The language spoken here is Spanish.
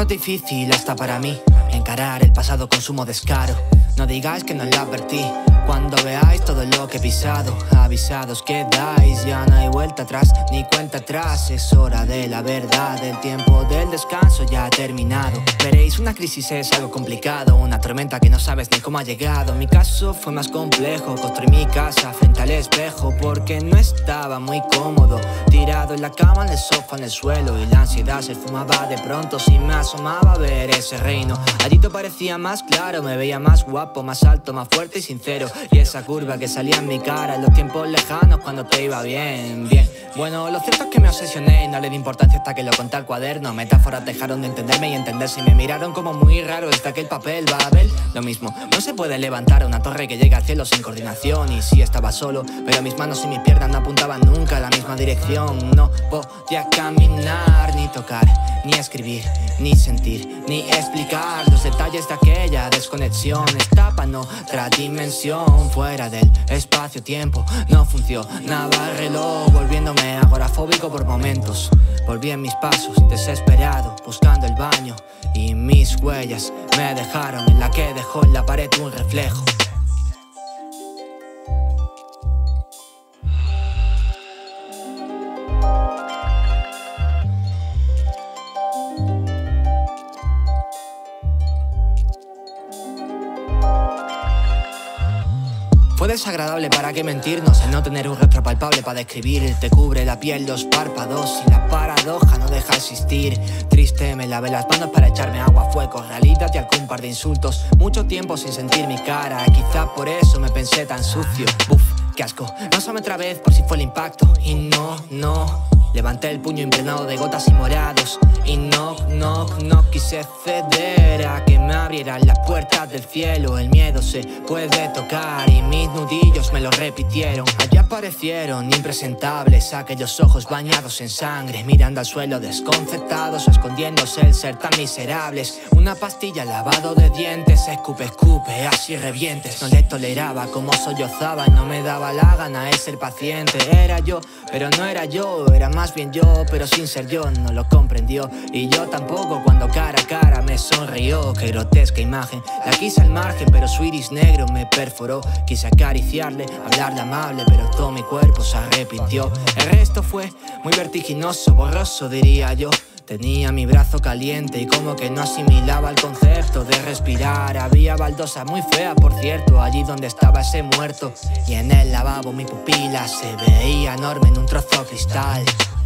Esto es difícil hasta para mí, encarar el pasado con sumo descaro. No digáis que no lo advertí, cuando veáis todo lo que he pisado. Avisados quedáis, ya no hay vuelta atrás ni cuenta atrás. Es hora de la verdad, el tiempo del descanso ya ha terminado. Veréis, una crisis es algo complicado, una tormenta que no sabes ni cómo ha llegado. Mi caso fue más complejo, construí mi casa frente al espejo porque no estaba muy cómodo, tirado en la cama, en el sofá, en el suelo, y la ansiedad se fumaba de pronto si me asomaba a ver ese reino. Allí todo parecía más claro, me veía más guapo, más alto, más fuerte y sincero. Y esa curva que salía en mi cara en los tiempos lejanos cuando te iba bien, bien. Bueno, lo cierto es que me obsesioné y no le di importancia hasta que lo conté al cuaderno. Metáforas dejaron de entenderme y entenderse y me miraron como muy raro desde aquel papel. Va a ver lo mismo, no se puede levantar una torre que llega al cielo sin coordinación. Y sí, estaba solo, pero mis manos y mis piernas no apuntaban nunca a la misma dirección. No podía caminar, ni tocar, ni escribir, ni sentir, ni explicar los detalles de aquella desconexión. Estaba en otra dimensión, fuera del espacio-tiempo. No funcionaba el reloj, volviéndome agorafóbico por momentos. Volví en mis pasos, desesperado, buscando el baño, y mis huellas me dejaron en la que dejó en la pared un reflejo. Fue desagradable, para qué mentirnos, el no tener un rostro palpable para describir. Te cubre la piel, los párpados y la paradoja no deja existir. Triste, me lavé las manos para echarme agua a fuego. Realidad y algún par de insultos, mucho tiempo sin sentir mi cara. Quizá por eso me pensé tan sucio. Buf, qué asco, pásame otra vez por si fue el impacto. Y no levanté el puño impregnado de gotas y morados. Y no quise ceder a que me abrieran las puertas del cielo. El miedo se puede tocar y mis nudillos me lo repitieron. Allí aparecieron impresentables aquellos ojos bañados en sangre, mirando al suelo desconcertados o escondiéndose el ser tan miserables. Una pastilla, lavado de dientes, escupe, así revientes. No le toleraba como sollozaba y no me daba la gana de ser paciente. Era yo, pero no era yo, era más bien yo, pero sin ser yo. No lo comprendió y yo tampoco cuando cara a cara me sonrió. Qué grotesca imagen, la quise al margen, pero su iris negro me perforó. Quise acariciarle, hablarle amable, pero todo mi cuerpo se arrepintió. El resto fue muy vertiginoso, borroso diría yo. Tenía mi brazo caliente y como que no asimilaba el concepto de respirar. Había baldosas muy feas, por cierto, allí donde estaba ese muerto. Y en el lavabo mi pupila se veía enorme en un trozo de cristal.